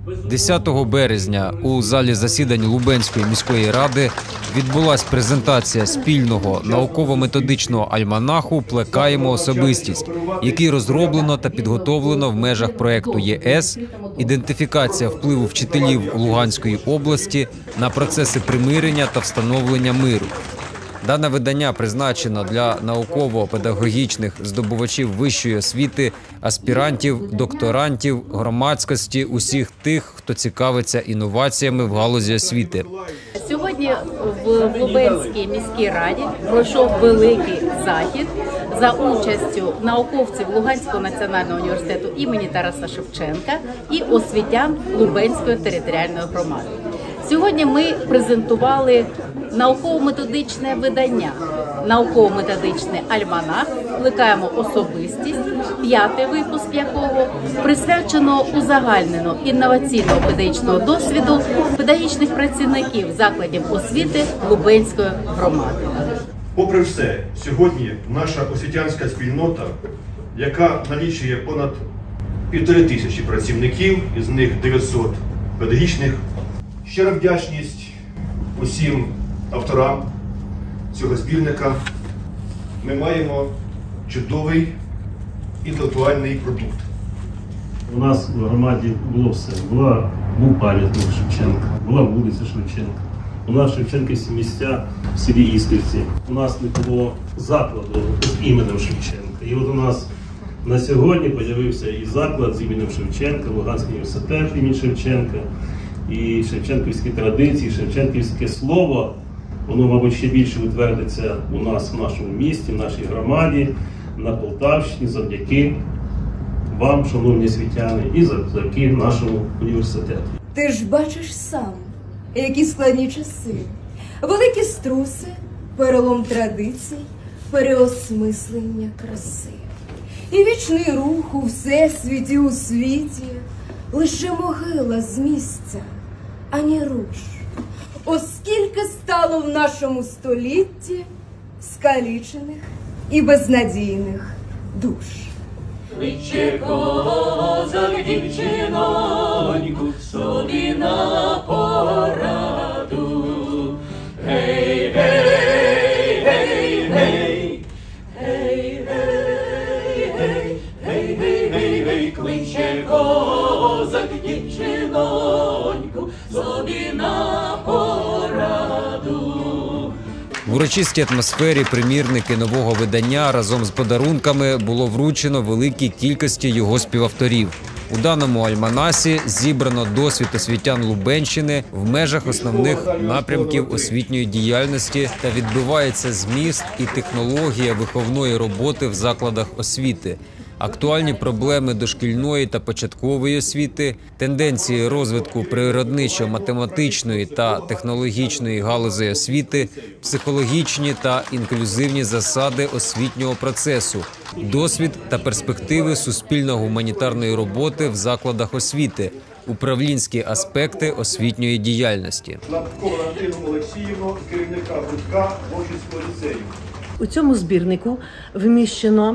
10 березня у залі засідань Лубенської міської ради відбулась презентація спільного науково-методичного альманаху «Плекаємо особистість», який розроблено та підготовлено в межах проєкту ЄС «Ідентифікація впливу вчителів Луганської області на процеси примирення та встановлення миру». Дане видання призначено для науково-педагогічних здобувачів вищої освіти, аспірантів, докторантів, громадськості, усіх тих, хто цікавиться інноваціями в галузі освіти. Сьогодні в Лубенській міській раді пройшов великий захід за участю науковців Луганського національного університету імені Тараса Шевченка і освітян Лубенської територіальної громади. Сьогодні ми презентували науково-методичне видання, науково-методичний альманах «Плекаємо особистість», 5-й випуск якого присвячено узагальнено інноваційного педагогічного досвіду педагогічних працівників закладів освіти Лубенської громади. Попри все, сьогодні наша освітянська спільнота, яка налічує понад 1500 працівників, із них 900 педагогічних, щира вдячність усім авторам цього збірника. Ми маємо чудовий інтелектуальний продукт. У нас в громаді було все. Був пам'ятник Шевченка, була вулиця Шевченка. У нас шевченківські місця в селі Іскрівці. У нас не було закладу з іменем Шевченка. І от у нас на сьогодні з'явився і заклад з іменем Шевченка, Луганський університет імені Шевченка. І шевченківські традиції, шевченківське слово, воно, мабуть, ще більше утвердиться у нас в нашому місті, в нашій громаді, на Полтавщині, завдяки вам, шановні освітяни, і завдяки нашому університету. Ти ж бачиш сам, які складні часи, великі струси, перелом традицій, переосмислення краси. І вічний рух у всесвіті, у світі, лише могила з місця, ані руш. Оскільки стало в нашому столітті скалічених і безнадійних душ. Кличе козак дівчиноньку собі на пораду. Гей, гей, гей, гей, гей, гей, гей, гей, гей, гей, гей, кличе козак дівчиноньку собі на пораду. В урочистій атмосфері примірники нового видання разом з подарунками було вручено великій кількості його співавторів. У даному альманасі зібрано досвід освітян Лубенщини в межах основних напрямків освітньої діяльності та відбивається зміст і технологія виховної роботи в закладах освіти, актуальні проблеми дошкільної та початкової освіти, тенденції розвитку природничо-математичної та технологічної галузей освіти, психологічні та інклюзивні засади освітнього процесу, досвід та перспективи суспільно-гуманітарної роботи в закладах освіти, управлінські аспекти освітньої діяльності. Лапко Валентину Олексіївну, керівника гуртка Вовчинського ліцею. У цьому збірнику вміщено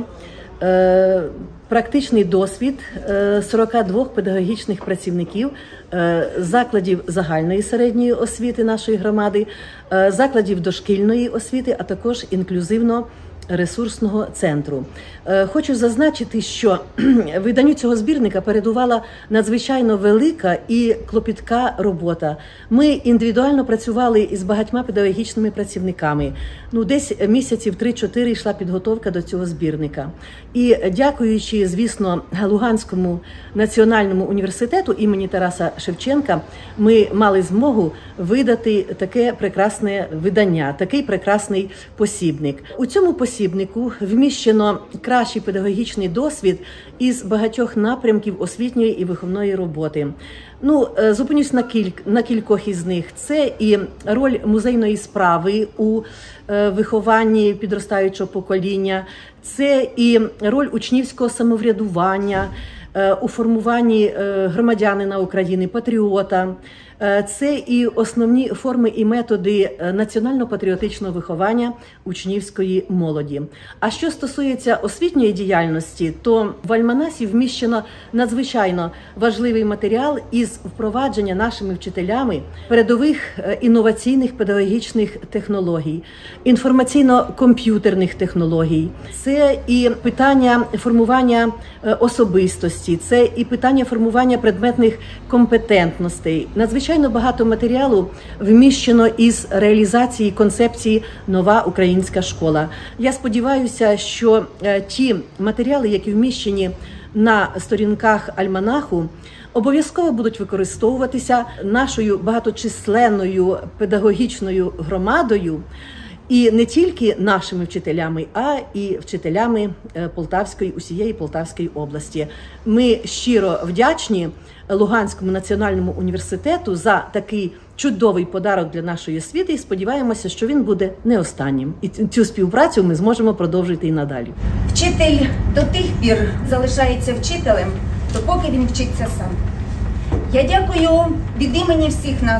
практичний досвід 42 педагогічних працівників закладів загальної середньої освіти нашої громади, закладів дошкільної освіти, а також інклюзивно-ресурсного центру. Хочу зазначити, що виданню цього збірника передувала надзвичайно велика і клопітка робота. Ми індивідуально працювали із багатьма педагогічними працівниками. Десь місяців 3-4 йшла підготовка до цього збірника. І дякуючи, звісно, Луганському національному університету імені Тараса Шевченка, ми мали змогу видати таке прекрасне видання, такий прекрасний посібник. У цьому посібнику вміщено кращий педагогічний досвід із багатьох напрямків освітньої і виховної роботи. Зупинюсь на кількох із них. Це і роль музейної справи у вихованні підростаючого покоління, це і роль учнівського самоврядування, у формуванні громадянина України, патріота. Це і основні форми і методи національно-патріотичного виховання учнівської молоді. А що стосується освітньої діяльності, то в альманасі вміщено надзвичайно важливий матеріал із впровадження нашими вчителями передових інноваційних педагогічних технологій, інформаційно-комп'ютерних технологій. Це і питання формування особистості, це і питання формування предметних компетентностей. Надзвичайно багато матеріалу вміщено із реалізації концепції «Нова українська школа». Я сподіваюся, що ті матеріали, які вміщені на сторінках альманаху, обов'язково будуть використовуватися нашою багаточисленною педагогічною громадою, і не тільки нашими вчителями, а і вчителями усієї Полтавської області. Ми щиро вдячні Луганському національному університету за такий чудовий подарок для нашої освіти і сподіваємося, що він буде не останнім. І цю співпрацю ми зможемо продовжити і надалі. Вчитель до тих пір залишається вчителем, допоки він вчиться сам. Я дякую від імені всіх нас,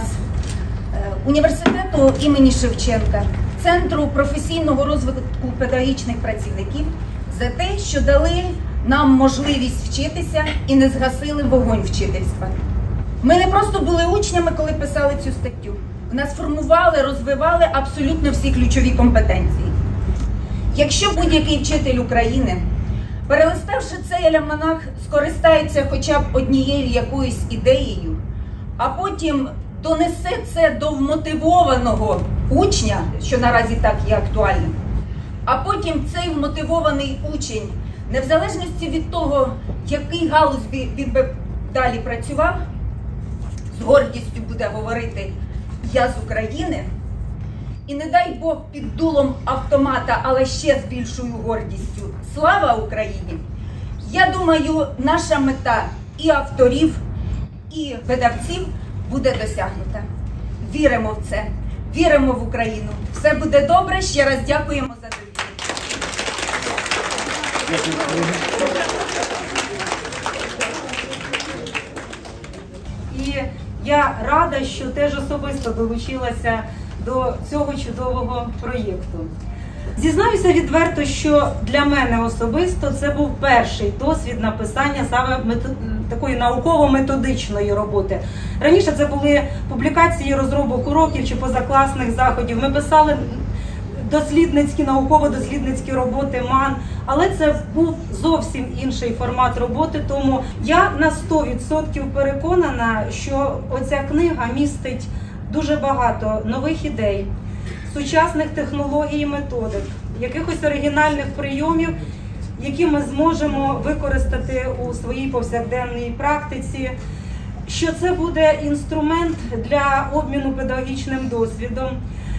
університету імені Шевченка, Центру професійного розвитку педагогічних працівників за те, що дали нам можливість вчитися і не згасили вогонь вчительства. Ми не просто були учнями, коли писали цю статтю. Нас формували, розвивали абсолютно всі ключові компетенції. Якщо будь-який вчитель України, перелиставши цей альманах, скористається хоча б однією якоюсь ідеєю, а потім донесе це до вмотивованого учня, що наразі так є актуальним, а потім цей вмотивований учень, не в залежності від того, який галузь він би далі працював, з гордістю буде говорити «Я з України», і не дай Бог під дулом автомата, але ще з більшою гордістю «Слава Україні», я думаю, наша мета і авторів, і видавців буде досягнута. Віримо в це, віримо в Україну. Все буде добре. Ще раз дякуємо за довіру. І я рада, що теж особисто долучилася до цього чудового проєкту. Зізнаюся відверто, що для мене особисто це був перший досвід написання саме такої науково-методичної роботи. Раніше це були публікації розробок уроків чи позакласних заходів. Ми писали дослідницькі, науково-дослідницькі роботи МАН, але це був зовсім інший формат роботи, тому я на 100% переконана, що оця книга містить дуже багато нових ідей, сучасних технологій і методик, якихось оригінальних прийомів, які ми зможемо використати у своїй повсякденній практиці, що це буде інструмент для обміну педагогічним досвідом,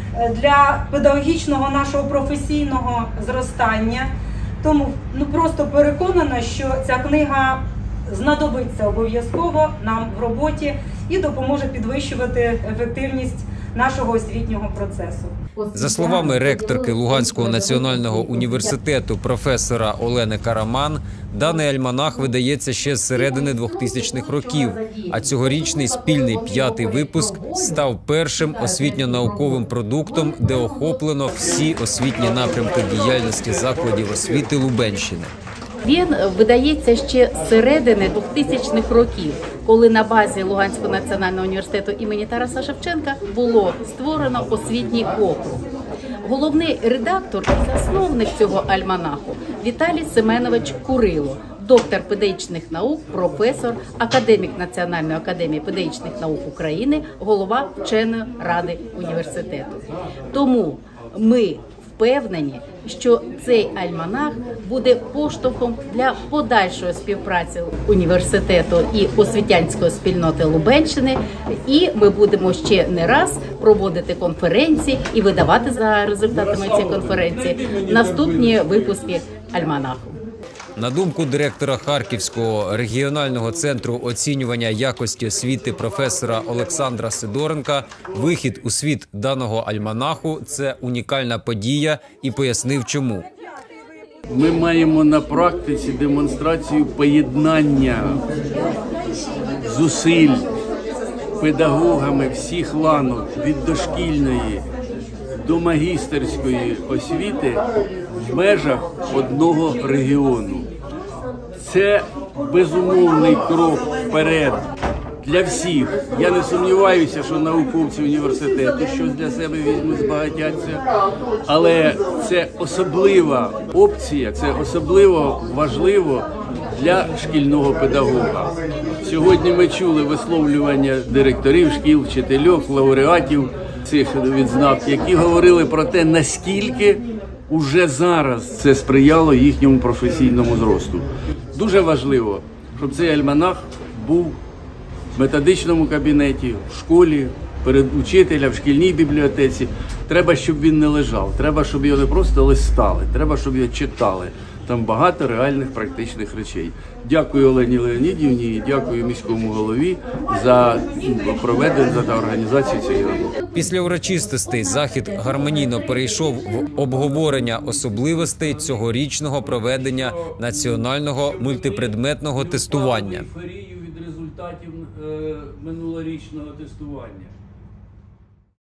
для педагогічного нашого професійного зростання. Тому просто переконана, що ця книга знадобиться обов'язково нам в роботі і допоможе підвищувати ефективність нашого освітнього процесу. За словами ректорки Луганського національного університету професора Олени Караман, даний альманах видається ще з середини 2000-х років, а цьогорічний спільний 5-й випуск став першим освітньо-науковим продуктом, де охоплено всі освітні напрямки діяльності закладів освіти Лубенщини. Він видається ще з середини 2000-х років, коли на базі Луганського національного університету імені Тараса Шевченка було створено освітній округ. Головний редактор і засновник цього альманаху Віталій Семенович Курило, доктор педагогічних наук, професор, академік Національної академії педагогічних наук України, голова вченої ради університету. Тому ми впевнені, що цей альманах буде поштовхом для подальшої співпраці університету і освітянської спільноти Лубенщини, і ми будемо ще не раз проводити конференції і видавати за результатами цієї конференції наступні випуски альманаху. На думку директора Харківського регіонального центру оцінювання якості освіти професора Олександра Сидоренка, вихід у світ даного альманаху – це унікальна подія, і пояснив чому. Ми маємо на практиці демонстрацію поєднання зусиль педагогами всіх ланок від дошкільної до магістерської освіти в межах одного регіону. Це безумовний крок вперед для всіх. Я не сумніваюся, що науковці університету щось для себе візьмуть, збагатяться, але це особлива опція, це особливо важливо для шкільного педагога. Сьогодні ми чули висловлювання директорів шкіл, вчительок, лауреатів цих відзнак, які говорили про те, наскільки уже зараз це сприяло їхньому професійному зросту. Дуже важливо, щоб цей альманах був в методичному кабінеті, в школі, перед учителем, в шкільній бібліотеці. Треба, щоб він не лежав, треба, щоб його не просто листали, треба, щоб його читали. Там багато реальних практичних речей. Дякую Олені Леонідівні і дякую міському голові за проведення та організацію цієї роботи. Після урочистостей захід гармонійно перейшов в обговорення особливостей цьогорічного проведення національного мультипредметного тестування. Від результатів минулорічного тестування.